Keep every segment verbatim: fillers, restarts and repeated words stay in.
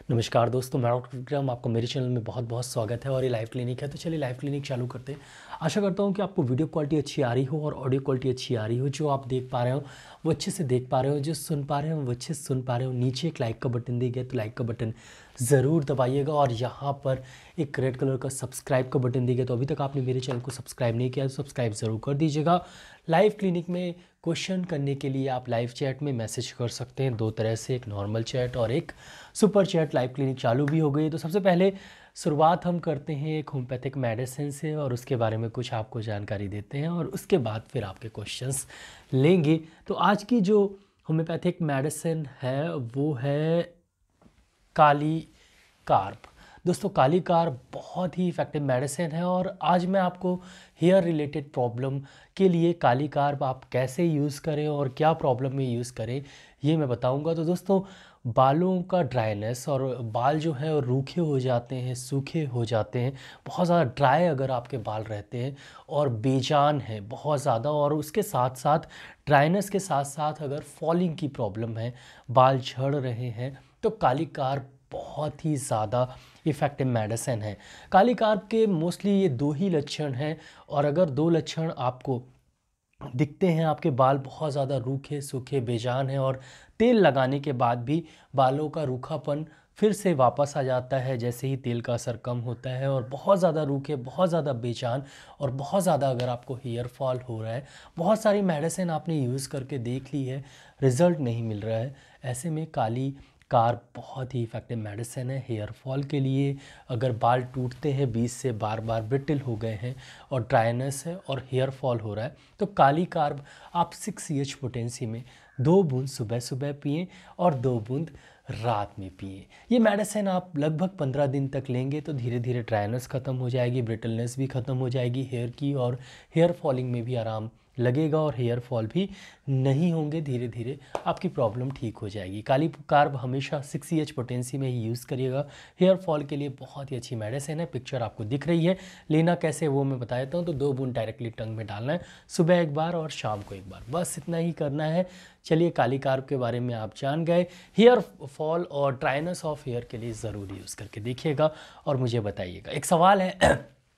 नमस्कार दोस्तों, मैं डॉक्टर विक्रम, आपको मेरे चैनल में बहुत बहुत स्वागत है। और ये लाइव क्लिनिक है, तो चलिए लाइव क्लिनिक चालू करते हैं। आशा करता हूँ कि आपको वीडियो क्वालिटी अच्छी आ रही हो और ऑडियो क्वालिटी अच्छी आ रही हो। जो आप देख पा रहे हो वो अच्छे से देख पा रहे हो, जो सुन पा रहे हो वो अच्छे से सुन पा रहे हो। नीचे एक लाइक का बटन दिया गया, तो लाइक का बटन ज़रूर दबाइएगा। और यहाँ पर एक रेड कलर का सब्सक्राइब का बटन दिया गया, तो अभी तक आपने मेरे चैनल को सब्सक्राइब नहीं किया तो सब्सक्राइब ज़रूर कर दीजिएगा। लाइव क्लिनिक में क्वेश्चन करने के लिए आप लाइव चैट में मैसेज कर सकते हैं, दो तरह से, एक नॉर्मल चैट और एक सुपर चैट। लाइव क्लिनिक चालू भी हो गई, तो सबसे पहले शुरुआत हम करते हैं एक होम्योपैथिक मेडिसिन से और उसके बारे में कुछ आपको जानकारी देते हैं और उसके बाद फिर आपके क्वेश्चंस लेंगे। तो आज की जो होम्योपैथिक मेडिसिन है वो है काली कार्प। दोस्तों, काली कार्प बहुत ही इफ़ेक्टिव मेडिसिन है और आज मैं आपको हेयर रिलेटेड प्रॉब्लम के लिए काली कार्प आप कैसे यूज़ करें और क्या प्रॉब्लम में यूज़ करें ये मैं बताऊंगा। तो दोस्तों, बालों का ड्राइनेस और बाल जो है वो रूखे हो जाते हैं, सूखे हो जाते हैं, बहुत ज़्यादा ड्राई अगर आपके बाल रहते हैं और बेजान है बहुत ज़्यादा, और उसके साथ साथ ड्राइनेस के साथ साथ अगर फॉलिंग की प्रॉब्लम है, बाल झड़ रहे हैं, तो काली कार्प बहुत ही ज़्यादा इफ़ेक्टिव मेडिसिन है। काली कार्प के मोस्टली ये दो ही लक्षण हैं, और अगर दो लक्षण आपको दिखते हैं, आपके बाल बहुत ज़्यादा रूखे सूखे बेजान हैं और तेल लगाने के बाद भी बालों का रूखापन फिर से वापस आ जाता है जैसे ही तेल का असर कम होता है, और बहुत ज़्यादा रूखे, बहुत ज़्यादा बेजान और बहुत ज़्यादा अगर आपको हेयर फॉल हो रहा है, बहुत सारी मेडिसिन आपने यूज़ करके देख ली है, रिज़ल्ट नहीं मिल रहा है, ऐसे में काली कार्प बहुत ही इफ़ेक्टिव मेडिसिन है हेयर फॉल के लिए। अगर बाल टूटते हैं, बीच से बार बार ब्रिटल हो गए हैं और ड्राइनेस है और हेयर फॉल हो रहा है, तो काली कार्प आप सिक्स सी एच पोटेंसी में दो बूंद सुबह सुबह पिएं और दो बूंद रात में पिए। ये मेडिसिन आप लगभग पंद्रह दिन तक लेंगे तो धीरे धीरे ड्राइनेस ख़त्म हो जाएगी, ब्रिटलनेस भी ख़त्म हो जाएगी हेयर की, और हेयर फॉलिंग में भी आराम लगेगा और हेयर फॉल भी नहीं होंगे। धीरे धीरे आपकी प्रॉब्लम ठीक हो जाएगी। काली कार्प हमेशा सिक्स सी एच पोटेंसी में ही यूज़ करिएगा, हेयर फॉल के लिए बहुत ही अच्छी मेडिसिन है। पिक्चर आपको दिख रही है, लेना कैसे वो मैं बता देता हूँ। तो दो बूंद डायरेक्टली टंग में डालना है, सुबह एक बार और शाम को एक बार, बस इतना ही करना है। चलिए, काली कार्प के बारे में आप जान गए। हेयर फॉल और ड्राइनेस ऑफ हेयर के लिए ज़रूर यूज़ करके देखिएगा और मुझे बताइएगा। एक सवाल है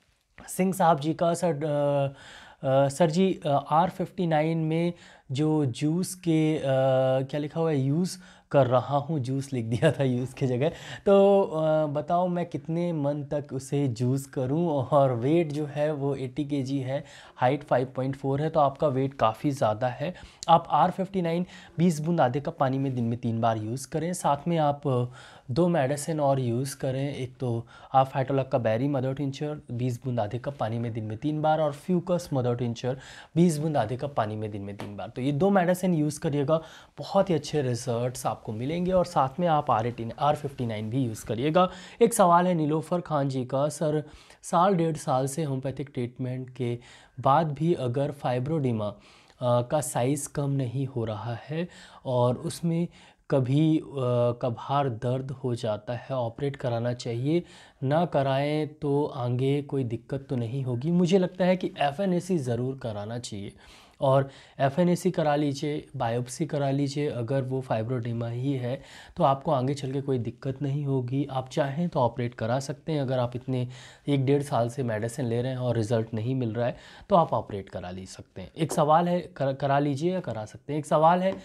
सिंह साहब जी का, सर अ, अ, सर जी, आर फिफ्टी नाइन में जो जूस के आ, क्या लिखा हुआ है, यूज़ कर रहा हूँ, जूस लिख दिया था यूज़ की जगह, तो आ, बताओ मैं कितने मंथ तक उसे जूस करूँ। और वेट जो है वो अस्सी केजी है, हाइट फाइव पॉइंट फोर है, तो आपका वेट काफ़ी ज़्यादा है। आप आर फिफ्टी नाइन बीस बूंद आधे कप पानी में दिन में तीन बार यूज़ करें। साथ में आप दो मेडिसिन और यूज़ करें, एक तो आप फाइटोलक का बेरी मदर टिंचर बीस बूंद आधे कप पानी में दिन में तीन बार, और फ्यूकस मदर टिंचर बीस बूंद आधे कप पानी में दिन में तीन बार। तो ये दो मेडिसिन यूज़ करिएगा, बहुत ही अच्छे रिजल्ट्स आपको मिलेंगे। और साथ में आप R eighteen R fifty nine भी यूज़ करिएगा। एक सवाल है नीलोफर खान जी का, सर साल डेढ़ साल से होम्योपैथिक ट्रीटमेंट के बाद भी अगर फाइब्रोडिमा का साइज़ कम नहीं हो रहा है और उसमें कभी कभार दर्द हो जाता है, ऑपरेट कराना चाहिए, ना कराएं तो आगे कोई दिक्कत तो नहीं होगी? मुझे लगता है कि एफ एन ए सी ज़रूर कराना चाहिए, और एफ एन ए सी करा लीजिए, बायोप्सी करा लीजिए। अगर वो फाइब्रोडिमा ही है तो आपको आगे चल के कोई दिक्कत नहीं होगी। आप चाहें तो ऑपरेट करा सकते हैं। अगर आप इतने एक डेढ़ साल से मेडिसिन ले रहे हैं और रिज़ल्ट नहीं मिल रहा है तो आप ऑपरेट करा ली सकते हैं। एक सवाल है, कर, करा लीजिए या करा सकते हैं। एक सवाल है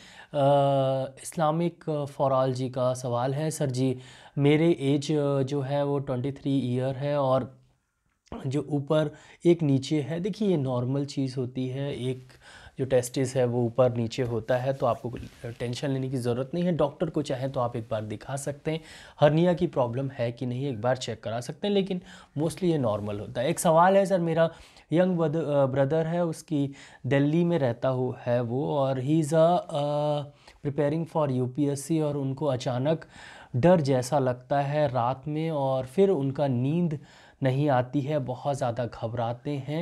इस्लामिक फॉर जी का सवाल है, सर जी मेरे एज जो है वो ट्वेंटी थ्री ईयर है और जो ऊपर एक नीचे है। देखिए, ये नॉर्मल चीज़ होती है, एक जो टेस्टिस है वो ऊपर नीचे होता है, तो आपको टेंशन लेने की ज़रूरत नहीं है। डॉक्टर को चाहे तो आप एक बार दिखा सकते हैं, हर्निया की प्रॉब्लम है कि नहीं एक बार चेक करा सकते हैं, लेकिन मोस्टली ये नॉर्मल होता है। एक सवाल है, सर मेरा यंग ब्रदर है, उसकी दिल्ली में रहता हो है वो, और he is a preparing for U P S C, और उनको अचानक डर जैसा लगता है रात में और फिर उनका नींद नहीं आती है, बहुत ज़्यादा घबराते हैं,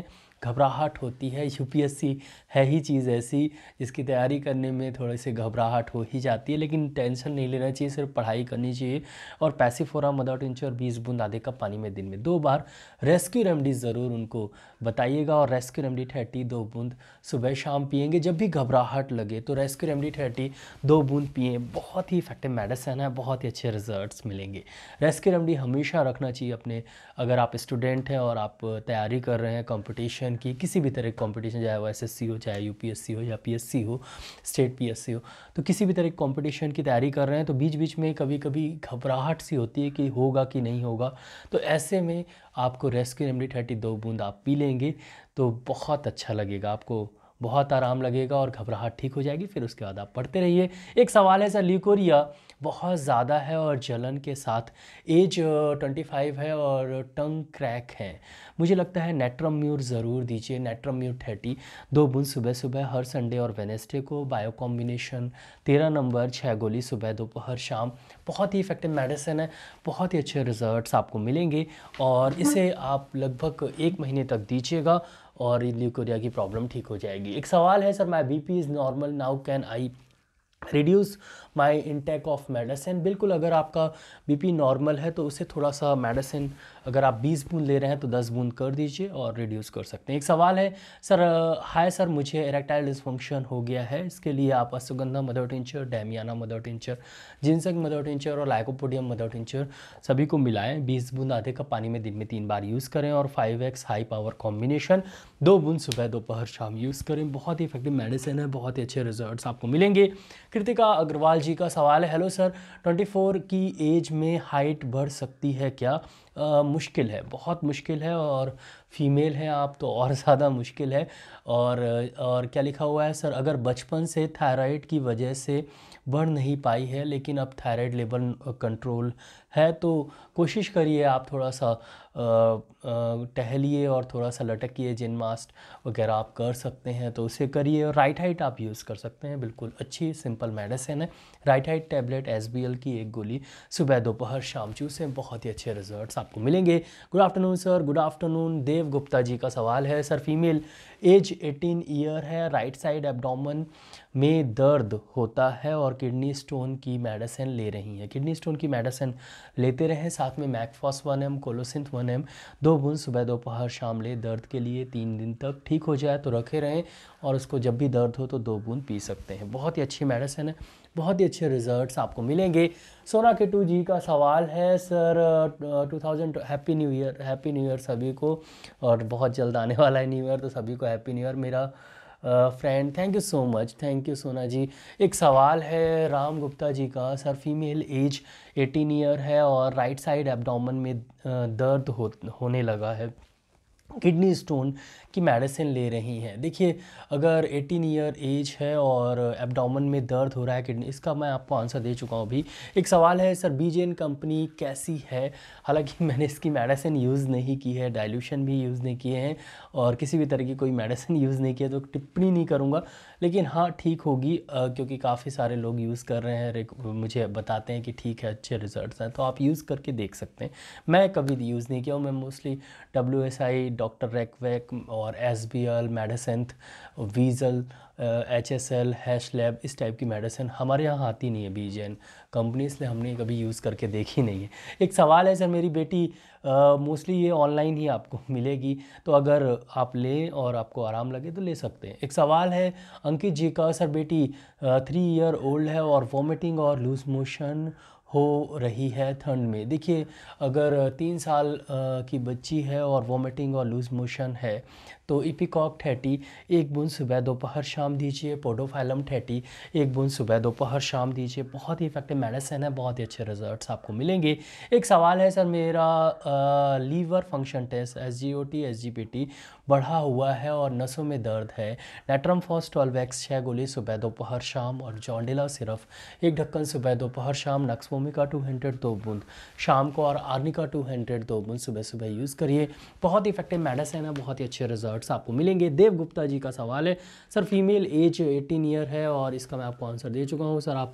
घबराहट होती है। यूपीएससी है ही चीज़ ऐसी जिसकी तैयारी करने में थोड़ी सी घबराहट हो ही जाती है, लेकिन टेंशन नहीं लेना चाहिए, सिर्फ पढ़ाई करनी चाहिए। और पैसिफोरा मदर टिंचर बीस बूंद आधे कप पानी में दिन में दो बार रेस्क्यू रेमडी ज़रूर उनको बताइएगा। और रेस्क्यू रेमडी थर्टी दो बूंद सुबह शाम पिएंगे। जब भी घबराहट लगे तो रेस्क्यू रेमडी थर्टी दो बूंद पिए, बहुत ही इफेक्टिव मेडिसिन है, बहुत ही अच्छे रिजल्ट्स मिलेंगे। रेस्क्यू रेमडी हमेशा रखना चाहिए अपने, अगर आप स्टूडेंट हैं और आप तैयारी कर रहे हैं कंपटीशन की, किसी भी तरह की कंपटीशन, चाहे वो एसएससी हो, चाहे यूपीएससी हो या पीएससी हो, स्टेट पीएससी हो, तो किसी भी तरह की कंपटीशन की तैयारी कर रहे हैं तो बीच बीच में कभी कभी घबराहट सी होती है कि होगा कि नहीं होगा। तो ऐसे में आपको रेस्क्यू रेमडी थर्टी दो बूंद आप पी लेंगे तो बहुत अच्छा लगेगा, आपको बहुत आराम लगेगा और घबराहट ठीक हो जाएगी। फिर उसके बाद आप पढ़ते रहिए। एक सवाल है सर, ल्यूकोरिया बहुत ज़्यादा है और जलन के साथ, एज ट्वेंटी फाइव है और टंग क्रैक है, मुझे लगता है नेट्रम्यूर ज़रूर दीजिए। नेट्रम्यूर थर्टी दो बूंद सुबह सुबह हर संडे और वेनेसडे को, बायो कॉम्बिनेशन तेरह नंबर, छः गोली सुबह दोपहर शाम, बहुत ही इफेक्टिव मेडिसिन है, बहुत ही अच्छे रिजल्ट्स आपको मिलेंगे। और इसे आप लगभग एक महीने तक दीजिएगा और ल्यूकोरिया की प्रॉब्लम ठीक हो जाएगी। एक सवाल है sir, my B P is normal now, can I reduce my intake of medicine? बिल्कुल, अगर आपका बीपी नॉर्मल है तो उसे थोड़ा सा मेडिसिन, अगर आप बीस बूंद ले रहे हैं तो दस बूंद कर दीजिए और रिड्यूस कर सकते हैं। एक सवाल है सर, हाय सर, मुझे इरेक्टाइल डिस्फंक्शन हो गया है, इसके लिए आप ashwagandha mother tincture, damiana mother tincture, ginseng mother tincture और लाइकोपोडियम मदर टिंचर सभी को मिलाएं, बीस बूंद आधे कप पानी में दिन में तीन बार यूज़ करें। और five X high power combination दो बूंद सुबह दोपहर शाम यूज़ करें, बहुत ही इफेक्टिव मेडिसिन है, बहुत ही अच्छे रिजल्ट्स आपको मिलेंगे। कृतिका अग्रवाल जी का सवाल है, हेलो सर, चौबीस की एज में हाइट बढ़ सकती है क्या? आ, मुश्किल है, बहुत मुश्किल है, और फीमेल हैं आप तो और ज़्यादा मुश्किल है। और और क्या लिखा हुआ है सर, अगर बचपन से थायराइड की वजह से बढ़ नहीं पाई है लेकिन अब थायराइड लेवल कंट्रोल है तो कोशिश करिए आप थोड़ा सा टहलिए और थोड़ा सा लटकिए, जिन मास्ट वगैरह आप कर सकते हैं तो उसे करिए। और राइट हाइट आप यूज़ कर सकते हैं, बिल्कुल अच्छी सिंपल मेडिसिन है। Right height tablet S B L की एक गोली सुबह दोपहर शाम चूसें, बहुत ही अच्छे रिजल्ट्स आपको मिलेंगे। Good afternoon sir, good afternoon. Dev Gupta ji का सवाल है, सर फीमेल एज अठारह ईयर है, राइट साइड एब्डोमेन में दर्द होता है और किडनी स्टोन की मेडिसिन ले रही हैं। किडनी स्टोन की मेडिसिन लेते रहें, साथ में mag phos one M, colocynth one M दो बूंद सुबह दोपहर शाम ले, दर्द के लिए तीन दिन तक, ठीक हो जाए तो रखे रहें और उसको जब भी दर्द हो तो दो बूंद पी सकते हैं। बहुत ही अच्छी मेडिसिन है, बहुत ही अच्छे रिजल्ट्स आपको मिलेंगे। सोना केटू जी का सवाल है, sir two thousand happy new year, happy new year सभी को, और बहुत जल्द आने वाला है न्यू ईयर तो सभी को हैप्पी न्यू ईयर मेरा friend. Thank you so much, thank you Sona ji. एक सवाल है राम गुप्ता जी का, सर फीमेल एज अठारह ईयर है और राइट साइड एब्डोमेन में दर्द हो होने लगा है, किडनी स्टोन की मेडिसिन ले रही हैं। देखिए, अगर अठारह ईयर एज है और एब्डोमेन में दर्द हो रहा है किडनी, इसका मैं आपको आंसर दे चुका हूँ अभी। एक सवाल है सर, बीजेन कंपनी कैसी है? हालांकि मैंने इसकी मेडिसिन यूज़ नहीं की है, डाइल्यूशन भी यूज़ नहीं किए हैं और किसी भी तरह की कोई मेडिसिन यूज़ नहीं की है, तो टिप्पणी नहीं करूँगा, लेकिन हाँ ठीक होगी क्योंकि काफ़ी सारे लोग यूज़ कर रहे हैं, मुझे बताते हैं कि ठीक है, अच्छे रिजल्ट्स हैं, तो आप यूज़ करके देख सकते हैं। मैं कभी यूज़ नहीं किया हूँ, मैं mostly W S I, doctor Reckeweg और S B L, Medisynth, Wheezal, H S L, haslab, इस टाइप की मेडिसिन हमारे यहाँ आती नहीं है बीजेन कंपनी, इसलिए हमने कभी यूज़ करके देखी नहीं है। एक सवाल है सर, मेरी बेटी मोस्टली uh, ये ऑनलाइन ही आपको मिलेगी, तो अगर आप लें और आपको आराम लगे तो ले सकते हैं। एक सवाल है अंकित जी का, सर बेटी थ्री ईयर ओल्ड है और वॉमिटिंग और लूज मोशन हो रही है ठंड में। देखिए, अगर तीन साल uh, की बच्ची है और वॉमिटिंग और लूज मोशन है तो इपिकॉक थर्टी एक बूंद सुबह दोपहर शाम दीजिए, पोडोफाइलम थर्टी एक बूंद सुबह दोपहर शाम दीजिए, बहुत ही इफेक्टिव मेडिसिन है, बहुत ही अच्छे रिजल्ट्स आपको मिलेंगे। एक सवाल है सर, मेरा आ, liver function test S G O T S G P T बढ़ा हुआ है और नसों में दर्द है, नेट्रम फॉस ट्वेल्व एक्स छः गोली सुबह दोपहर शाम और जॉन्डिला सिरफ एक ढक्कन सुबह दोपहर शाम, नक्सवोमिका टू हंड्रेड दो बूंद शाम को और आर्निका टू हंड्रेड दो बूंद सुबह सुबह यूज़ करिए, बहुत ही इफेक्टिव मेडिसिन है, बहुत ही अच्छे रिजल्ट आपको मिलेंगे। देव गुप्ता जी का सवाल है, सर फीमेल एज अठारह ईयर है और इसका मैं आपको आंसर दे चुका हूँ। सर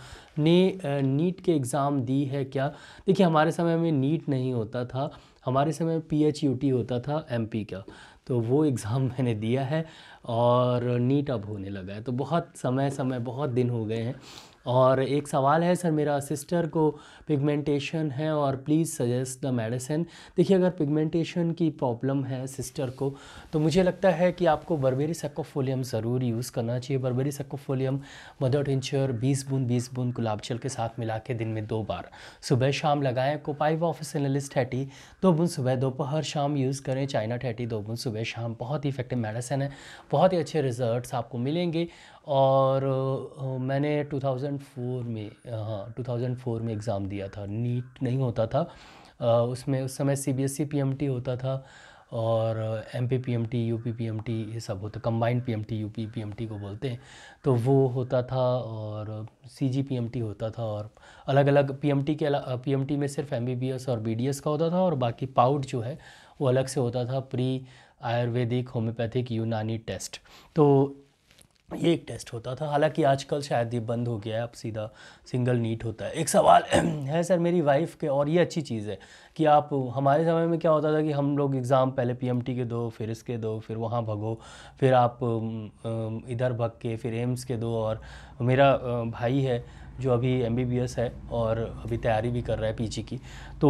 आपने नीट के एग्ज़ाम दी है क्या? देखिए, हमारे समय में नीट नहीं होता था, हमारे समय पी एच यू टी होता था एम पी का, तो तो वो एग्ज़ाम मैंने दिया है और नीट अब होने लगा है। तो बहुत समय समय बहुत दिन हो गए हैं। और एक सवाल है सर मेरा, सिस्टर को पिगमेंटेशन है और प्लीज़ सजेस्ट द मेडिसिन। देखिए अगर पिगमेंटेशन की प्रॉब्लम है सिस्टर को, तो मुझे लगता है कि आपको बर्बेरी सैकोफोलियम ज़रूर यूज़ करना चाहिए। बर्बेरी सैकोफोलियम मदर टिंचर बीस बूंद बीस बूंद गुलाब जल के साथ मिला के दिन में दो बार सुबह शाम लगाएं। कोपाइवा ऑफिसिनलिस थर्टी दो बूंद सुबह दोपहर शाम यूज़ करें। चाइना थर्टी दो बूंद सुबह शाम, बहुत ही इफेक्टिव मेडिसिन है, बहुत ही अच्छे रिजल्ट्स आपको मिलेंगे। और अ, मैंने टू थाउज़ेंड फोर में हाँ टू थाउज़ेंड फोर में एग्ज़ाम दिया था, नीट नहीं होता था अ, उसमें। उस समय सीबीएसई पीएमटी होता था और एमपी पीएमटी यूपी पीएमटी ये सब होता, कंबाइंड पीएमटी यूपी पीएमटी को बोलते हैं। तो वो होता था और सीजी पीएमटी होता था, और अलग अलग पीएमटी के अला पीएमटी में सिर्फ एमबीबीएस और बीडीएस का होता था, और बाकी पाउट जो है वो अलग से होता था, pre ayurvedic homeopathic Unani test. तो ये एक टेस्ट होता था, हालांकि आजकल शायद ये बंद हो गया है, अब सीधा सिंगल नीट होता है। एक सवाल है सर मेरी वाइफ़ के, और ये अच्छी चीज़ है कि आप, हमारे समय में क्या होता था कि हम लोग एग्ज़ाम पहले पीएमटी के दो, फिर इसके दो, फिर वहाँ भगो, फिर आप अम, इधर भग के फिर एम्स के दो। और मेरा अ, भाई है जो अभी एमबीबीएस है और अभी तैयारी भी कर रहा है पीजी की, तो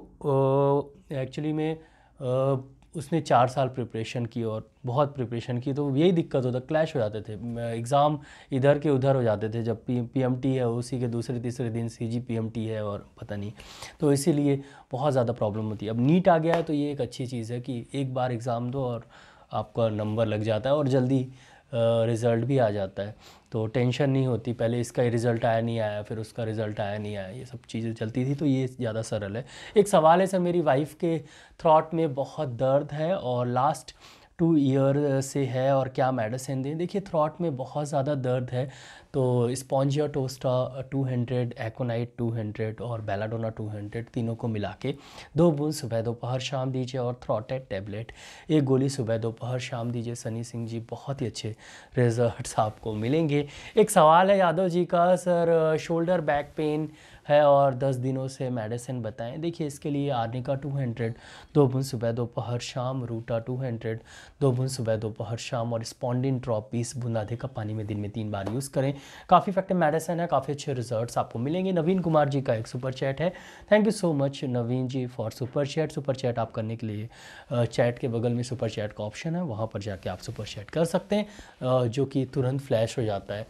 वो एक्चुअली में अ, उसने चार साल प्रिपरेशन की और बहुत प्रिपरेशन की। तो यही दिक्कत होता, क्लैश हो जाते थे एग्ज़ाम, इधर के उधर हो जाते थे। जब पी पीएमटी है उसी के दूसरे तीसरे दिन सीजी पीएमटी है और पता नहीं, तो इसीलिए बहुत ज़्यादा प्रॉब्लम होती है। अब नीट आ गया है तो ये एक अच्छी चीज़ है कि एक बार एग्ज़ाम दो और आपका नंबर लग जाता है और जल्दी रिज़ल्ट भी आ जाता है, तो टेंशन नहीं होती। पहले इसका रिज़ल्ट आया नहीं आया, फिर उसका रिज़ल्ट आया नहीं आया, ये सब चीज़ें चलती थी, तो ये ज़्यादा सरल है। एक सवाल है सर, मेरी वाइफ़ के थ्रॉट में बहुत दर्द है और लास्ट टू ईयर से है, और क्या मेडिसिन दें। देखिए थ्रॉट में बहुत ज़्यादा दर्द है तो spongia tosta two hundred, aconite two hundred और बेलाडोना टू हंड्रेड तीनों को मिला के दो बूंद सुबह दोपहर शाम दीजिए, और थ्रॉटेड टैबलेट एक गोली सुबह दोपहर शाम दीजिए। सनी सिंह जी, बहुत ही अच्छे रिजल्ट्स आपको मिलेंगे। एक सवाल है यादव जी का, सर शोल्डर बैक पेन है और दस दिनों से मेडिसिन बताएं। देखिए इसके लिए आर्निका टू हंड्रेड दो बूंद सुबह दोपहर शाम, रूटा टू हंड्रेड दो बूंद सुबह दोपहर शाम, और स्पॉन्डिन ड्रॉप बीस बूंद आधे कप पानी में दिन में तीन बार यूज़ करें। काफ़ी इफेक्टिव मेडिसिन है, काफ़ी अच्छे रिजल्ट्स आपको मिलेंगे। नवीन कुमार जी का एक सुपर चैट है, thank you so much Naveen ji for super chat. Super chat आप करने के लिए चैट के बगल में सुपर चैट का ऑप्शन है, वहाँ पर जाके आप सुपर चैट कर सकते हैं, जो कि तुरंत फ्लैश हो जाता है।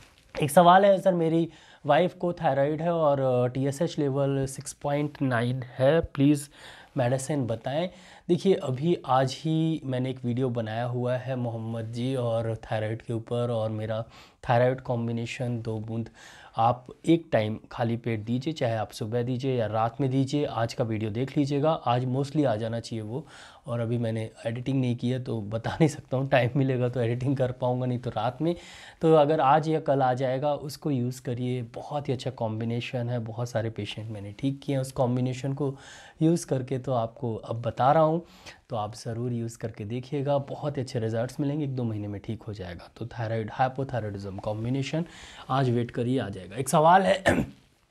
एक सवाल है सर, मेरी वाइफ को थायराइड है और TSH level six point nine है, प्लीज़ मेडिसिन बताएं। देखिए अभी आज ही मैंने एक वीडियो बनाया हुआ है मोहम्मद जी और थायराइड के ऊपर, और मेरा थायराइड कॉम्बिनेशन दो बूंद आप एक टाइम खाली पेट दीजिए, चाहे आप सुबह दीजिए या रात में दीजिए। आज का वीडियो देख लीजिएगा, आज मोस्टली आ जाना चाहिए वो, और अभी मैंने एडिटिंग नहीं की है तो बता नहीं सकता हूँ, टाइम मिलेगा तो एडिटिंग कर पाऊँगा, नहीं तो रात में। तो अगर आज या कल आ जाएगा उसको यूज़ करिए, बहुत ही अच्छा कॉम्बिनेशन है, बहुत सारे पेशेंट मैंने ठीक किए हैं उस कॉम्बिनेशन को यूज़ करके, तो आपको अब बता रहा हूँ, तो आप ज़रूर यूज़ करके देखिएगा, बहुत ही अच्छे रिजल्ट्स मिलेंगे, एक दो महीने में ठीक हो जाएगा। तो थायराइड हाइपोथायराइडिज्म कॉम्बिनेशन आज वेट करिए, आ जाएगा। एक सवाल है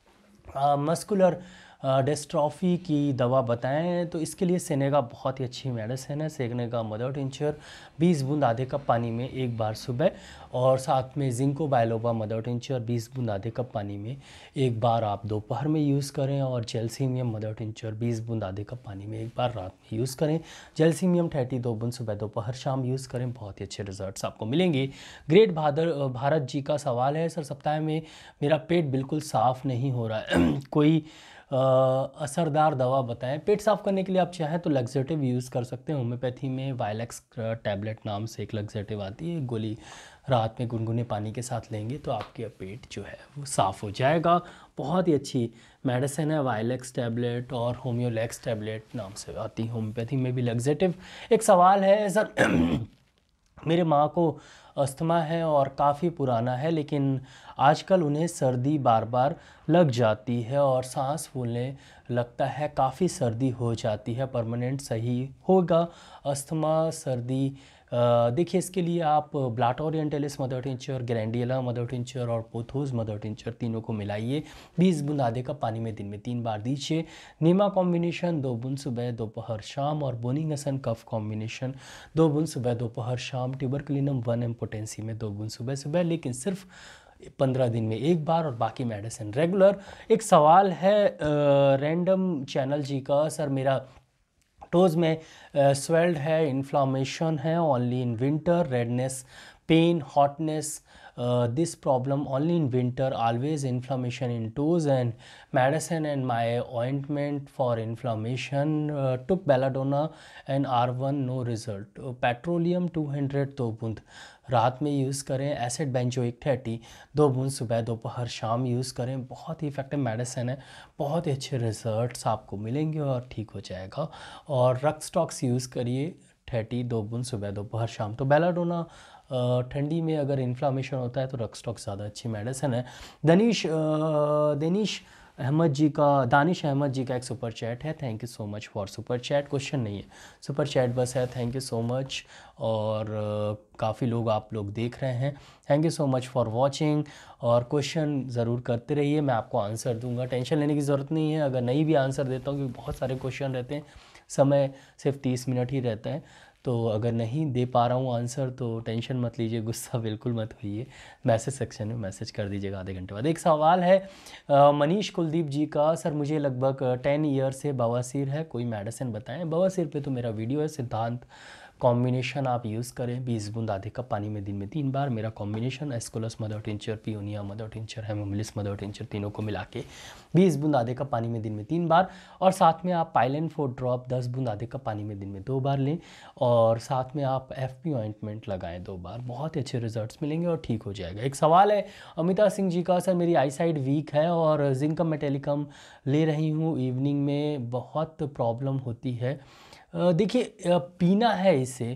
मस्कुलर डिस्ट्रॉफी की दवा बताएं, तो इसके लिए सेनेगा बहुत ही अच्छी मेडिसिन है। सेनेगा मदर टिंचर बीस बूंद आधे कप पानी में एक बार सुबह, और साथ में जिंको बायलोबा मदर टिंचर बीस बूंद आधे कप पानी में एक बार आप दोपहर में यूज़ करें, और जेल्सीमियम मदर टिंचर बीस बूंद आधे कप पानी में एक बार रात में यूज़ करें। जेल्सीमियम थर्टी दो बूंद सुबह दोपहर शाम यूज़ करें, बहुत ही अच्छे रिजल्ट्स आपको मिलेंगे। ग्रेट भादर भारत जी का सवाल है, सर सप्ताह में मेरा पेट बिल्कुल साफ़ नहीं हो रहा है, कोई आ, असरदार दवा बताएं। पेट साफ़ करने के लिए आप चाहें तो लग्जेटिव यूज़ कर सकते हैं। होम्योपैथी में वायलेक्स टैबलेट नाम से एक लग्जेटिव आती है, गोली रात में गुनगुने पानी के साथ लेंगे तो आपके पेट जो है वो साफ़ हो जाएगा। बहुत ही अच्छी मेडिसिन है वायलेक्स टैबलेट, और होम्योलैक्स टैबलेट नाम से आती है होम्योपैथी में भी लग्जेटिव। एक सवाल है सर, मेरे माँ को अस्थमा है और काफ़ी पुराना है, लेकिन आजकल उन्हें सर्दी बार बार लग जाती है और सांस फूलने लगता है, काफ़ी सर्दी हो जाती है, परमानेंट सही होगा? अस्थमा सर्दी देखिए इसके लिए आप blatta orientalis mother tincture, grindelia mother tincture और पोथोस मदर टिंचर तीनों को मिलाइए, बीस बूंद आधे कप पानी में दिन में तीन बार दीजिए। नीमा कॉम्बिनेशन दो बूंद सुबह दोपहर शाम, और बोनिंगसन कफ कॉम्बिनेशन दो बूंद सुबह दोपहर शाम, ट्यूबरकुलिनम वन एम पोटेंसी में दो बूंद सुबह सुबह, लेकिन सिर्फ पंद्रह दिन में एक बार, और बाकी मेडिसिन रेगुलर। एक सवाल है रैंडम चैनल जी का, सर मेरा टोज़ में स्वेल्ड uh, है, इन्फ्लामेशन है only in winter, redness, pain, hotness, this problem only in winter, always inflammation in toes and medicine and my ointment for inflammation, took belladonna and R one no result, petroleum two hundred दो बूंद रात में use करें, acid benzoic thirty दो बूंद सुबह दोपहर शाम यूज़ करें, बहुत ही इफेक्टिव मेडिसिन है, बहुत ही अच्छे रिजल्ट्स आपको मिलेंगे और ठीक हो जाएगा। और रक्सटॉक्स यूज़ करिए थर्टी दो बूंद सुबह दोपहर शाम। तो बेलाडोना ठंडी में अगर इन्फ्लामेशन होता है तो रक्सटॉक्स ज़्यादा अच्छी मेडिसिन है। दनीश दनीश अहमद जी का दानिश अहमद जी का एक सुपर चैट है, thank you so much for super chat, question नहीं है, सुपर चैट बस है, थैंक यू सो मच। और uh, काफ़ी लोग आप लोग देख रहे हैं, thank you so much for watching, और क्वेश्चन ज़रूर करते रहिए, मैं आपको आंसर दूंगा, टेंशन लेने की ज़रूरत नहीं है अगर नहीं भी आंसर देता हूँ, क्योंकि बहुत सारे क्वेश्चन रहते हैं, समय सिर्फ तीस मिनट ही रहता है, तो अगर नहीं दे पा रहा हूँ आंसर तो टेंशन मत लीजिए, गुस्सा बिल्कुल मत होइए, मैसेज सेक्शन में मैसेज कर दीजिएगा आधे घंटे बाद। एक सवाल है मनीष कुलदीप जी का, सर मुझे लगभग टेन ईयर से बवासीर है, कोई मेडिसिन बताएं। बवासीर पे तो मेरा वीडियो है, सिद्धांत कॉम्बिनेशन आप यूज़ करें, बीस बूंद आधे कप पानी में दिन में तीन बार, मेरा combination aesculus mother tincture, paeonia mother tincture, hamamelis mother tincture तीनों को मिला के बीस बूंद आधे कप पानी में दिन में तीन बार, और साथ में आप पाइलेन फोर ड्रॉप दस बूंद आधे कप पानी में दिन में दो बार लें, और साथ में आप एफ पी ऑइंटमेंट लगाएं दो बार, बहुत अच्छे रिजल्ट्स मिलेंगे और ठीक हो जाएगा। एक सवाल है अमिता सिंह जी का, सर मेरी आई साइड वीक है और जिंकम मेटेलिकम ले रही हूँ, इवनिंग में बहुत प्रॉब्लम होती है। देखिए पीना है इसे,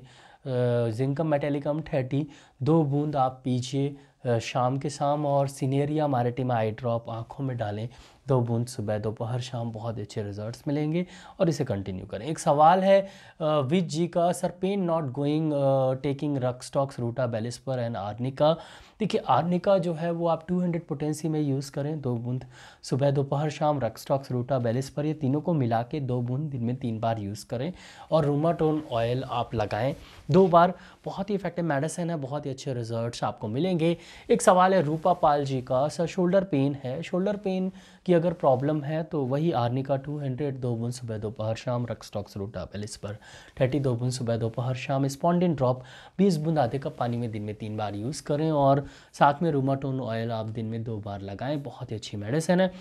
जिंकम मेटेलिकम थर्टी दो बूंद आप पीजिए शाम के शाम, और सिनेरिया मैरिटिमा आई ड्रॉप आँखों में डालें दो बूंद सुबह दोपहर शाम, बहुत अच्छे रिजल्ट्स मिलेंगे और इसे कंटिन्यू करें। एक सवाल है विज जी का, sir pain not going taking rhus tox ruta bellis per and arnica. देखिए आर्निका जो है वो आप टू हंड्रेड पोटेंसी में यूज़ करें, दो बूंद सुबह दोपहर शाम, रक्सटॉक्स रूटा बेलिस्पर ये तीनों को मिला के दो बूंद दिन में तीन बार यूज़ करें, और रूमाटोन ऑयल आप लगाएं दो बार, बहुत ही इफेक्टिव मेडिसिन है, बहुत ही अच्छे रिजल्ट्स आपको मिलेंगे। एक सवाल है रूपा पाल जी का, सर शोल्डर पेन है, शोल्डर पेन की अगर प्रॉब्लम है तो वही आर्निका टू हंड्रेड दो बूंद सुबह दोपहर शाम, रक्सटॉक्स रूटा बेलिस्पर थर्टी दो बूंद सुबह दोपहर शाम, स्पॉन्डिन ड्रॉप बीस बूंद आधे कप पानी में दिन में तीन बार यूज़ करें, और साथ में रूमाटोन ऑयल आप दिन में दो बार लगाएं, बहुत ही अच्छी मेडिसिन है।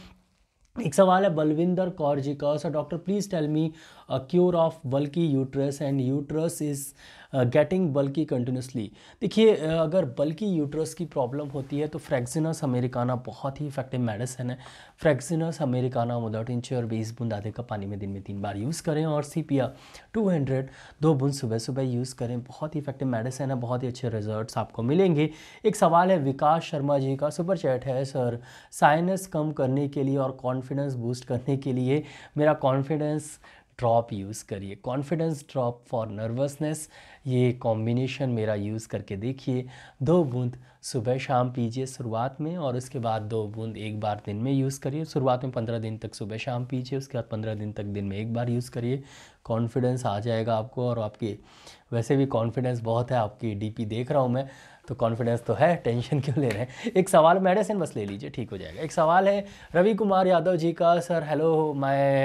एक सवाल है बलविंदर कौर जी का, sir doctor please tell me a cure of bulky uterus and uterus is getting bulky continuously. देखिए अगर बल्की यूट्रस की प्रॉब्लम होती है तो फ्रेक्सिनस अमेरिकाना बहुत ही इफेक्टिव मेडिसिन है, फ्रेक्सिनस अमेरिकाना मदर टिंचर बीस बूंद आधे कप पानी में दिन में तीन बार यूज़ करें, और सीपिया टू हंड्रेड दो बूंद सुबह सुबह यूज़ करें, बहुत ही इफेक्टिव मेडिसिन है, बहुत ही अच्छे रिजल्ट्स आपको मिलेंगे। एक सवाल है विकास शर्मा जी का, सुपर चैट है, सर साइनस कम करने के लिए और कॉन्फिडेंस बूस्ट करने के लिए मेरा कॉन्फिडेंस ड्रॉप यूज़ करिए, कॉन्फिडेंस ड्रॉप फॉर नर्वसनेस, ये कॉम्बिनेशन मेरा यूज़ करके देखिए, दो बूंद सुबह शाम पीजिए शुरुआत में, और उसके बाद दो बूंद एक बार दिन में यूज़ करिए, शुरुआत में पंद्रह दिन तक सुबह शाम पीजिए, उसके बाद पंद्रह दिन तक दिन में एक बार यूज़ करिए, कॉन्फिडेंस आ जाएगा आपको, और आपकी वैसे भी कॉन्फिडेंस बहुत है, आपकी डीपी देख रहा हूँ मैं, तो कॉन्फिडेंस तो है, टेंशन क्यों ले रहे हैं। एक सवाल मेडिसिन बस ले लीजिए, ठीक हो जाएगा। एक सवाल है रवि कुमार यादव जी का, sir hello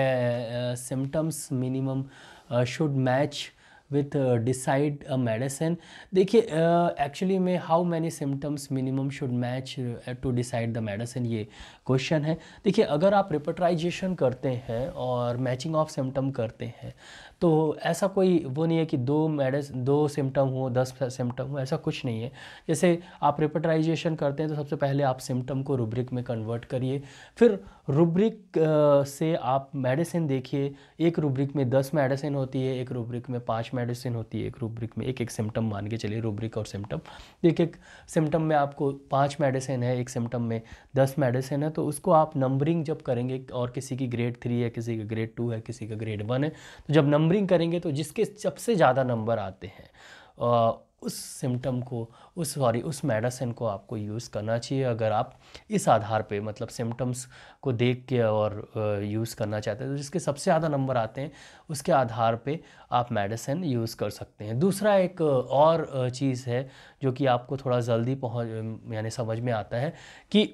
my symptoms minimum should match with decide a medicine. देखिए एक्चुअली में how many symptoms minimum should match to decide the medicine, ये क्वेश्चन है। देखिए अगर आप रिपोर्टाइजेशन करते हैं और मैचिंग ऑफ सिम्टम करते हैं तो ऐसा कोई वो नहीं है कि दो मेडिसिन दो सिम्टम हो दस सिम्टम हो, ऐसा कुछ नहीं है। जैसे आप रिपोर्टाइजेशन करते हैं तो सबसे पहले आप सिम्टम को रूब्रिक में कन्वर्ट करिए, फिर रूब्रिक से आप मेडिसिन देखिए, एक रूब्रिक में दस मेडिसिन होती है, एक रूब्रिक में पाँच मेडिसिन होती है, एक रूब्रिक में एक एक सिम्टम मान के चलिए, रूब्रिक और सिम्टम, एक एक सिम्टम में आपको पाँच मेडिसिन है, एक सिम्टम में दस मेडिसिन है, तो उसको आप नंबरिंग जब करेंगे, और किसी की ग्रेड थ्री है, किसी का ग्रेड टू है, किसी का ग्रेड वन है, तो जब नंबरिंग करेंगे तो जिसके सबसे ज़्यादा नंबर आते हैं अ, उस सिम्टम को उस सॉरी उस मेडिसिन को आपको यूज़ करना चाहिए। अगर आप इस आधार पे मतलब सिम्टम्स को देख के और यूज़ करना चाहते हैं तो जिसके सबसे ज़्यादा नंबर आते हैं उसके आधार पे आप मेडिसिन यूज़ कर सकते हैं। दूसरा एक और चीज़ है जो कि आपको थोड़ा जल्दी पहुँच यानी समझ में आता है कि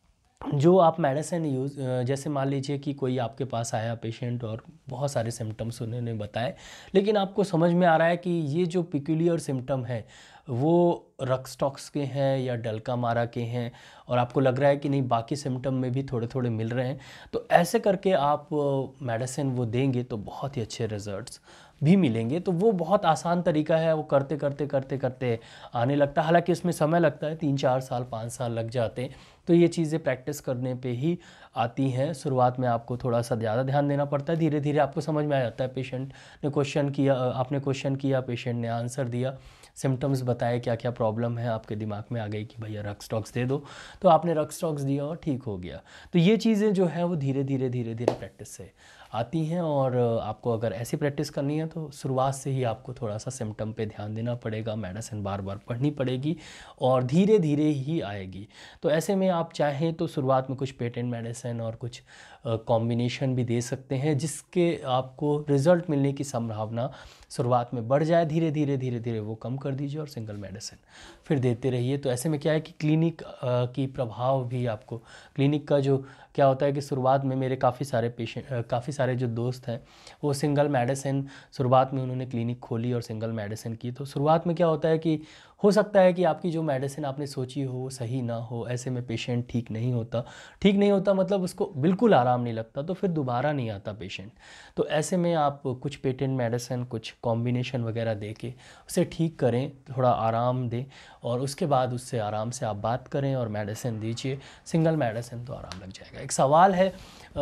जो आप मेडिसिन यूज़ जैसे मान लीजिए कि कोई आपके पास आया पेशेंट और बहुत सारे सिम्टम्स उन्होंने बताए, लेकिन आपको समझ में आ रहा है कि ये जो पिक्यूलियर सिम्टम है वो रक्सटॉक्स के हैं या डल्का मारा के हैं और आपको लग रहा है कि नहीं बाकी सिम्टम में भी थोड़े थोड़े मिल रहे हैं, तो ऐसे करके आप मेडिसिन वो देंगे तो बहुत ही अच्छे रिजल्ट्स भी मिलेंगे। तो वो बहुत आसान तरीका है, वो करते करते करते करते आने लगता है। हालांकि इसमें समय लगता है, तीन चार साल पाँच साल लग जाते हैं। तो ये चीज़ें प्रैक्टिस करने पे ही आती हैं। शुरुआत में आपको थोड़ा सा ज़्यादा ध्यान देना पड़ता है, धीरे धीरे आपको समझ में आ जाता है। पेशेंट ने क्वेश्चन किया, आपने क्वेश्चन किया, पेशेंट ने आंसर दिया, सिम्टम्स बताए, क्या क्या प्रॉब्लम है, आपके दिमाग में आ गई कि भैया रक्सटॉक्स दे दो, तो आपने रक्सटॉक्स दिया और ठीक हो गया। तो ये चीज़ें जो है वो धीरे धीरे धीरे धीरे प्रैक्टिस से आती हैं। और आपको अगर ऐसी प्रैक्टिस करनी है तो शुरुआत से ही आपको थोड़ा सा सिम्टम पे ध्यान देना पड़ेगा, मेडिसिन बार बार पढ़नी पड़ेगी और धीरे धीरे ही आएगी। तो ऐसे में आप चाहें तो शुरुआत में कुछ पेटेंट मेडिसिन और कुछ कॉम्बिनेशन भी दे सकते हैं जिसके आपको रिज़ल्ट मिलने की संभावना शुरुआत में बढ़ जाए। धीरे धीरे धीरे धीरे वो कम कर दीजिए और सिंगल मेडिसिन फिर देते रहिए। तो ऐसे में क्या है कि क्लिनिक की प्रभाव भी आपको, क्लिनिक का जो क्या होता है कि शुरुआत में मेरे काफ़ी सारे पेशेंट काफ़ी सारे जो दोस्त हैं वो सिंगल मेडिसिन शुरुआत में उन्होंने क्लिनिक खोली और सिंगल मेडिसिन की। तो शुरुआत में क्या होता है कि हो सकता है कि आपकी जो मेडिसिन आपने सोची हो वो सही ना हो, ऐसे में पेशेंट ठीक नहीं होता। ठीक नहीं होता मतलब उसको बिल्कुल आराम नहीं लगता, तो फिर दोबारा नहीं आता पेशेंट। तो ऐसे में आप कुछ पेटेंट मेडिसिन, कुछ कॉम्बिनेशन वगैरह दे के उसे ठीक करें, थोड़ा आराम दें और उसके बाद उससे आराम से आप बात करें और मेडिसिन दीजिए। सिंगल मेडिसिन तो आराम लग जाएगा। एक सवाल है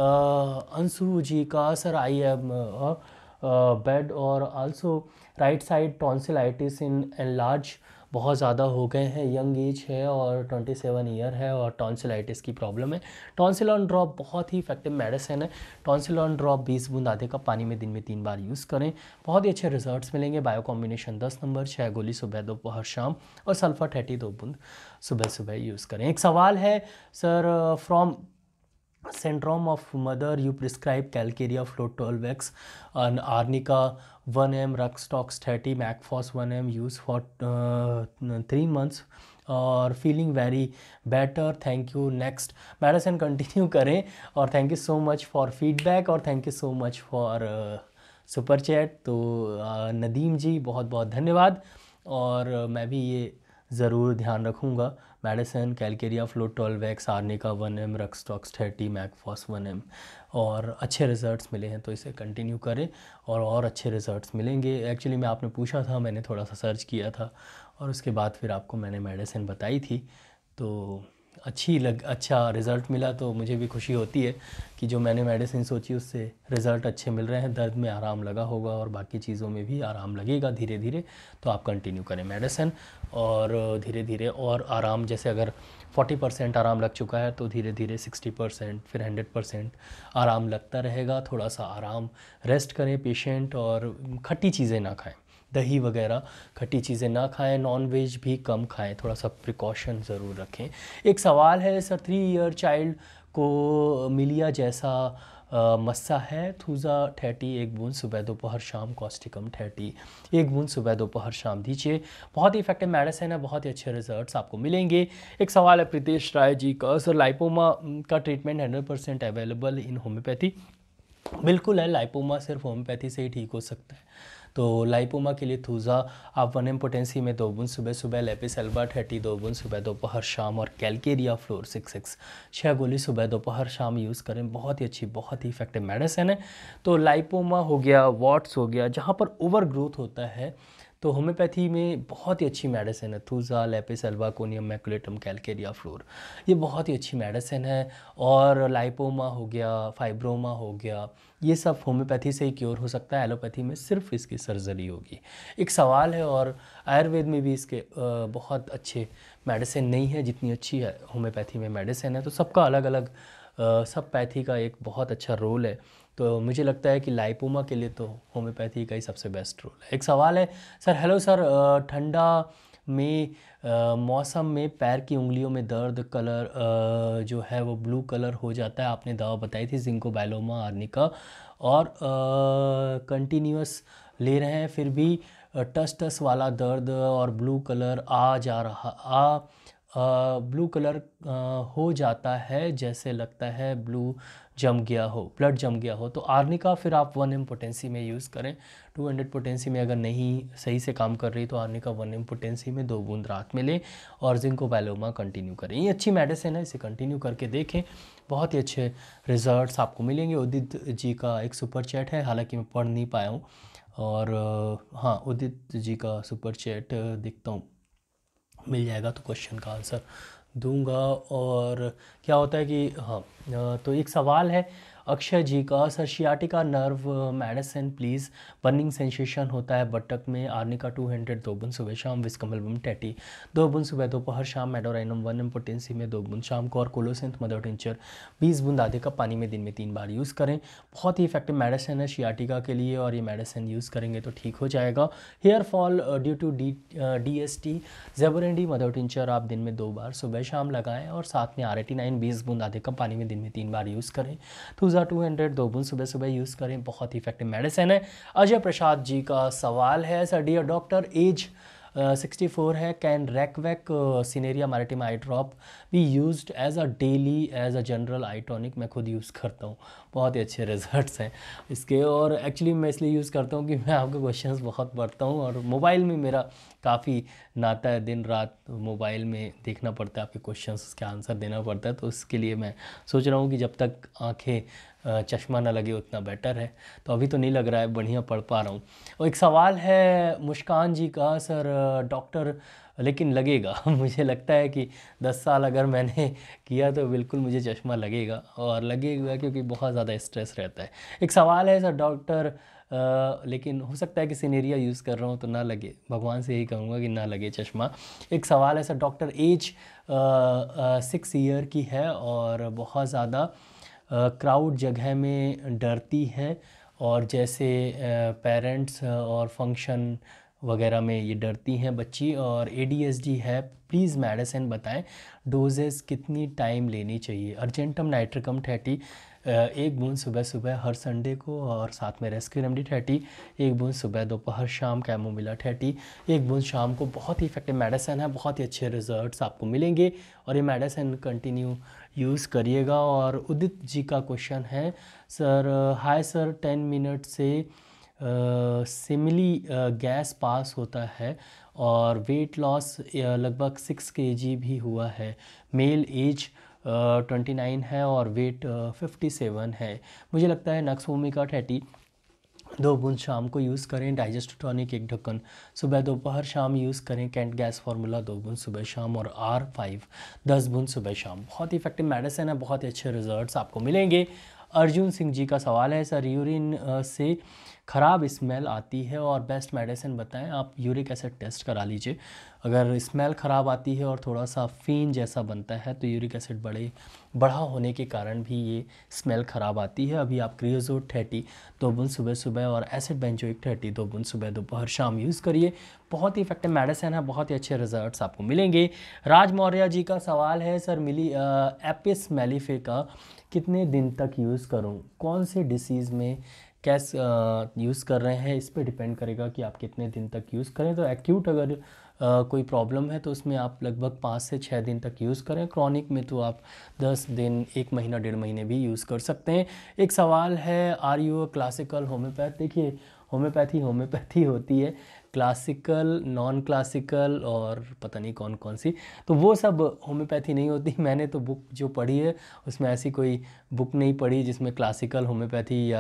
अंशु जी का, सर आई एम बेड और also right side tonsillitis in enlarge बहुत ज़्यादा हो गए हैं, यंग एज है और सत्ताईस ईयर है और टॉन्सिलाइटिस की प्रॉब्लम है। टॉन्सिलॉन ड्रॉप बहुत ही इफेक्टिव मेडिसिन है। टॉन्सिलॉन ड्रॉप बीस बूंद आधे कप पानी में दिन में तीन बार यूज़ करें, बहुत ही अच्छे रिजल्ट्स मिलेंगे। बायो कॉम्बिनेशन दस नंबर, छः गोली सुबह दोपहर शाम और सल्फर थर्टी दो बूंद सुबह सुबह यूज़ करें। एक सवाल है sir, from syndrome of mother you prescribe calcarea float twelve x and arnica one m, ruxtox thirty, macphos one m use for uh, three months और feeling very better, thank you. Next medicine continue करें और thank you so much for feedback और thank you so much for super chat. तो uh, Nadeem ji बहुत बहुत धन्यवाद और uh, मैं भी ये ज़रूर ध्यान रखूँगा। Medicine calcarea fluor twelve X, arnica one M, rhus tox thirty, mag phos one M और अच्छे रिज़ल्ट्स मिले हैं तो इसे कंटिन्यू करें और और अच्छे रिज़ल्ट्स मिलेंगे। एक्चुअली मैं आपने पूछा था, मैंने थोड़ा सा सर्च किया था और उसके बाद फिर आपको मैंने मेडिसिन बताई थी, तो अच्छी लग अच्छा रिज़ल्ट मिला तो मुझे भी खुशी होती है कि जो मैंने मेडिसिन सोची उससे रिज़ल्ट अच्छे मिल रहे हैं। दर्द में आराम लगा होगा और बाकी चीज़ों में भी आराम लगेगा धीरे धीरे। तो आप कंटिन्यू करें मेडिसिन और धीरे धीरे और आराम, जैसे अगर चालीस परसेंट आराम लग चुका है तो धीरे धीरे साठ परसेंट फिर सौ परसेंट आराम लगता रहेगा। थोड़ा सा आराम रेस्ट करें पेशेंट और खट्टी चीज़ें ना खाएं, दही वगैरह खट्टी चीज़ें ना खाएं, नॉन वेज भी कम खाएं, थोड़ा सा प्रिकॉशन ज़रूर रखें। एक सवाल है सर, थ्री ईयर चाइल्ड को मिलिया जैसा आ, मस्सा है, थूज़ा थर्टी एक बूंद सुबह दोपहर शाम, कॉस्टिकम थर्टी एक बूंद सुबह दोपहर शाम दीजिए। बहुत ही इफेक्टिव मेडिसिन है, बहुत ही अच्छे रिजल्ट्स आपको मिलेंगे। एक सवाल है प्रीतेश राय जी का, सर लाइपोमा का treatment hundred percent available in homeopathy? बिल्कुल है, लाइपोमा सिर्फ होम्योपैथी से ही ठीक हो सकता है। तो लाइपोमा के लिए थूज़ा आप वन एम पोटेंसी में दो बूंद सुबह सुबह, लेपिस एल्बा थर्टी दो बूंद सुबह दोपहर शाम और कैलकेरिया फ्लोर सिक्स सिक्स छः गोली सुबह दोपहर शाम यूज़ करें। बहुत ही अच्छी, बहुत ही इफेक्टिव मेडिसिन है। तो लाइपोमा हो गया, वॉट्स हो गया, जहाँ पर ओवर ग्रोथ होता है तो होम्योपैथी में बहुत ही अच्छी मेडिसिन है thuja, lapis albus conium maculatum, calcarea fluor, ये बहुत ही अच्छी मेडिसिन है। और लाइपोमा हो गया, फाइब्रोमा हो गया, ये सब होम्योपैथी से ही क्योर हो सकता है, एलोपैथी में सिर्फ इसकी सर्जरी होगी। एक सवाल है, और आयुर्वेद में भी इसके बहुत अच्छे मेडिसिन नहीं है जितनी अच्छी है होम्योपैथी में मेडिसिन है। तो सबका अलग अलग सब पैथी का एक बहुत अच्छा रोल है। तो मुझे लगता है कि लाइपोमा के लिए तो होम्योपैथी का ही सबसे बेस्ट रोल है। एक सवाल है सर, हेलो सर, अ, ठंडा में अ, मौसम में पैर की उंगलियों में दर्द, कलर अ, जो है वो ब्लू कलर हो जाता है, आपने दवा बताई थी जिंको बायोलोमा आर्निका, और कंटिन्यूस ले रहे हैं फिर भी टस टस वाला दर्द और ब्लू कलर आ जा रहा आ ब्लू कलर हो जाता है, जैसे लगता है ब्लू जम गया हो, ब्लड जम गया हो। तो आर्निका फिर आप वन एम पोटेंसी में यूज़ करें। टू हंड्रेड पोटेंसी में अगर नहीं सही से काम कर रही तो आर्निका वन एम पोटेंसी में दो बूंद रात में लें और जिंको बायोलोमा कंटिन्यू करें। ये अच्छी मेडिसिन है, इसे कंटिन्यू करके देखें, बहुत ही अच्छे रिजल्ट्स आपको मिलेंगे। उदित जी का एक सुपर चैट है, हालांकि मैं पढ़ नहीं पाया हूँ, और हाँ उदित जी का सुपर चैट दिखता हूँ, मिल जाएगा तो क्वेश्चन का आंसर दूंगा। और क्या होता है कि हाँ, तो एक सवाल है अक्षय जी का, sir sciatica nerve medicine please, burning sensation होता है बटक में, आर्निका टू हंड्रेड दो बूंद सुबह शाम, विस्कमलबम टैटी दो बूंद सुबह दोपहर शाम, मेडोराइनम वन एम पोटेंसी में दो बूंद शाम को, और कोलोसिंथ मदर टिंचर बीस बूंद आधे कप पानी में दिन में तीन बार यूज़ करें। बहुत ही इफेक्टिव मेडिसिन है सियाटिका के लिए, और ये मेडिसिन यूज़ करेंगे तो ठीक हो जाएगा। Hair fall due to D D S T, jaborandi mother tincture आप दिन में दो बार सुबह शाम लगाएं, और साथ में आर एटी नाइन बीस बूंद आधे कप पानी में दिन में तीन बार यूज़ करें। टू हंड्रेड दो बूंद सुबह सुबह यूज़ करें, बहुत ही इफेक्टिव मेडिसिन है। अजय प्रसाद जी का सवाल है, sir dear doctor, age sixty four है, can Reckeweg cineraria maritima eye drop be used as a daily as a general eye tonic? मैं खुद यूज़ करता हूँ, बहुत ही अच्छे रिजल्ट्स हैं इसके, और एक्चुअली मैं इसलिए यूज़ करता हूँ कि मैं आपके क्वेश्चंस बहुत पढ़ता हूँ, और मोबाइल में मेरा काफ़ी नाता है, दिन रात मोबाइल में देखना पड़ता है आपके क्वेश्चंस, उसके आंसर देना पड़ता है, तो उसके लिए मैं सोच रहा हूँ कि जब तक आँखें चश्मा ना लगे उतना बेटर है। तो अभी तो नहीं लग रहा है, बढ़िया पढ़ पा रहा हूँ। और एक सवाल है मुस्कान जी का, सर डॉक्टर लेकिन लगेगा मुझे लगता है कि दस साल अगर मैंने किया तो बिल्कुल मुझे चश्मा लगेगा, और लगेगा क्योंकि बहुत ज़्यादा स्ट्रेस रहता है। एक सवाल है सर डॉक्टर, Uh, लेकिन हो सकता है कि सिनेरिया यूज़ कर रहा हूँ तो ना लगे, भगवान से यही कहूँगा कि ना लगे चश्मा। एक सवाल है sir doctor, age six year की है और बहुत ज़्यादा क्राउड जगह में डरती है, और जैसे पेरेंट्स और फंक्शन वगैरह में ये डरती हैं बच्ची, और ए डी एस डी है, प्लीज़ मेडिसिन बताएं, डोजेस कितनी टाइम लेनी चाहिए? अर्जेंटम नाइट्रिकम थर्टी एक बूंद सुबह सुबह हर संडे को, और साथ में रेस्क्यू रेमडी थर्टी एक बूंद सुबह दोपहर शाम, कैमोमिला थर्टी एक बूंद शाम को। बहुत ही इफेक्टिव मेडिसिन है, बहुत ही अच्छे रिजल्ट्स आपको मिलेंगे, और ये मेडिसिन कंटिन्यू यूज़ करिएगा। और उदित जी का क्वेश्चन है, sir hi sir, ten minute से सिमिली गैस पास होता है और वेट लॉस लगभग सिक्स के जी भी हुआ है, मेल एज ट्वेंटी नाइन है और वेट फिफ्टी सेवन है। मुझे लगता है नक्स भूमिका थर्टी दो बूंद शाम को यूज़ करें, डाइजेस्ट टॉनिक एक ढक्कन सुबह दोपहर शाम यूज़ करें, कैंट गैस फार्मूला दो बूंद सुबह शाम, और आर फाइव दस बूंद सुबह शाम। बहुत ही इफेक्टिव मेडिसिन है, बहुत ही अच्छे रिजल्ट्स आपको मिलेंगे। अर्जुन सिंह जी का सवाल है, सर यूरिन से ख़राब स्मेल आती है और बेस्ट मेडिसिन बताएं। आप यूरिक एसिड टेस्ट करा लीजिए, अगर स्मेल ख़राब आती है और थोड़ा सा फीन जैसा बनता है तो यूरिक एसिड बड़े बढ़ा होने के कारण भी ये स्मेल ख़राब आती है। अभी आप क्रियोजोट थर्टी दो बूंद सुबह सुबह और एसिड बेंजोइक थर्टी दो बूंद सुबह दोपहर शाम यूज़ करिए, बहुत ही इफेक्टिव मेडिसिन है, बहुत ही अच्छे रिजल्ट्स आपको मिलेंगे। राज मौर्य जी का सवाल है, सर मिली एपिस मेलिफे का कितने दिन तक यूज़ करूं, कौन से डिसीज़ में कैसे यूज़ कर रहे हैं, इस पे डिपेंड करेगा कि आप कितने दिन तक यूज़ करें। तो एक्यूट अगर आ, कोई प्रॉब्लम है तो उसमें आप लगभग पाँच से छः दिन तक यूज़ करें, क्रॉनिक में तो आप दस दिन एक महीना डेढ़ महीने भी यूज़ कर सकते हैं। एक सवाल है, आर यू क्लासिकल होम्योपैथ? देखिए होम्योपैथी होम्योपैथी होती है, क्लासिकल नॉन क्लासिकल और पता नहीं कौन कौन सी, तो वो सब होम्योपैथी नहीं होती। मैंने तो बुक जो पढ़ी है उसमें ऐसी कोई बुक नहीं पढ़ी जिसमें क्लासिकल होम्योपैथी या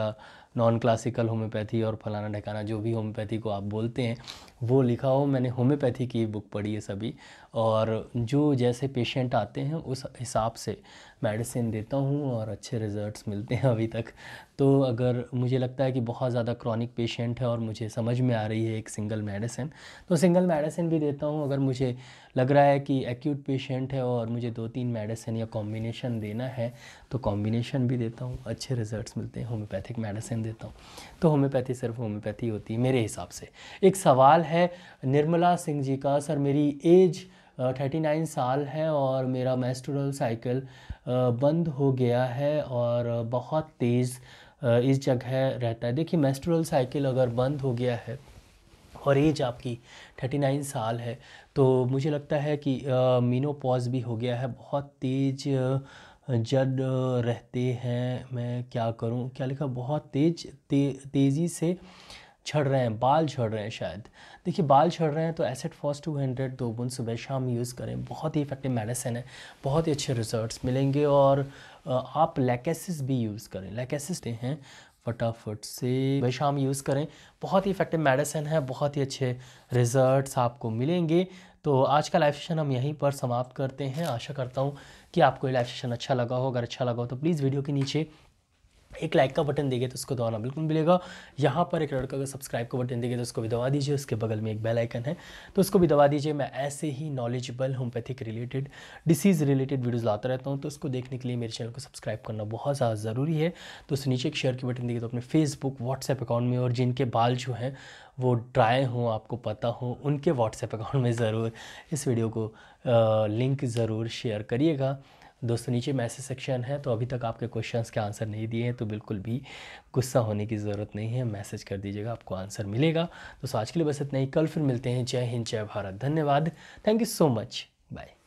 नॉन क्लासिकल होम्योपैथी और फलाना ढकाना जो भी होम्योपैथी को आप बोलते हैं वो लिखा हो। मैंने होम्योपैथी की बुक पढ़ी है सभी, और जो जैसे पेशेंट आते हैं उस हिसाब से मेडिसिन देता हूँ और अच्छे रिज़ल्ट्स मिलते हैं अभी तक। तो अगर मुझे लगता है कि बहुत ज़्यादा क्रॉनिक पेशेंट है और मुझे समझ में आ रही है एक सिंगल मेडिसिन, तो सिंगल मेडिसिन भी देता हूँ। अगर मुझे लग रहा है कि एक्यूट पेशेंट है और मुझे दो तीन मेडिसिन या कॉम्बिनेशन देना है तो कॉम्बिनेशन भी देता हूँ। अच्छे रिजल्ट्स मिलते हैं, होम्योपैथिक मेडिसिन देता हूँ। तो होम्योपैथी सिर्फ होम्योपैथी होती है मेरे हिसाब से। एक सवाल है निर्मला सिंह जी का, सर मेरी एज थर्टी नाइन साल है और मेरा मेंस्ट्रुअल साइकिल बंद हो गया है और बहुत तेज़ इस जगह रहता है। देखिए मेंस्ट्रुअल साइकिल अगर बंद हो गया है और एज आपकी थर्टी नाइन साल है तो मुझे लगता है कि मीनोपॉज भी हो गया है, बहुत तेज़ जड रहते हैं। मैं क्या करूं, क्या लिखा, बहुत तेज ते, तेज़ी से झड़ रहे हैं, बाल झड़ रहे हैं शायद। देखिए बाल झड़ रहे हैं तो एसिड फॉस टू हंड्रेड दो बूंद सुबह शाम यूज़ करें, बहुत ही इफेक्टिव मेडिसिन है, बहुत ही अच्छे रिजल्ट्स मिलेंगे। और आप लैकेसिस भी यूज़ करें, लैकेसिस हैं फटाफट से सुबह शाम यूज़ करें, बहुत ही इफेक्टिव मेडिसिन है, बहुत ही अच्छे रिजल्ट्स आपको मिलेंगे। तो आज का लाइव सेशन हम यहीं पर समाप्त करते हैं। आशा करता हूँ कि आपको ये लाइव सेशन अच्छा लगा हो। अगर अच्छा लगा हो तो प्लीज़ वीडियो के नीचे एक लाइक का बटन देंगे तो उसको दबाना बिल्कुल मिलेगा। यहाँ पर एक लड़का का सब्सक्राइब का बटन देंगे तो उसको भी दबा दीजिए। उसके बगल में एक बेल आइकन है तो उसको भी दबा दीजिए। मैं ऐसे ही knowledgeable homeopathic related, disease related videos लाता रहता हूँ, तो उसको देखने के लिए मेरे चैनल को सब्सक्राइब करना बहुत ज़्यादा ज़रूरी है। तो उस नीचे एक शेयर की बटन देंगे तो अपने फेसबुक व्हाट्सएप अकाउंट में, और जिनके बाल जो हैं वो ड्राई हों, आपको पता हो, उनके व्हाट्सएप अकाउंट में ज़रूर इस वीडियो को लिंक ज़रूर शेयर करिएगा। दोस्तों नीचे मैसेज सेक्शन है, तो अभी तक आपके क्वेश्चंस के आंसर नहीं दिए हैं तो बिल्कुल भी गुस्सा होने की ज़रूरत नहीं है, मैसेज कर दीजिएगा, आपको आंसर मिलेगा। तो आज के लिए बस इतना ही, कल फिर मिलते हैं। जय हिंद, जय भारत, धन्यवाद, thank you so much, bye.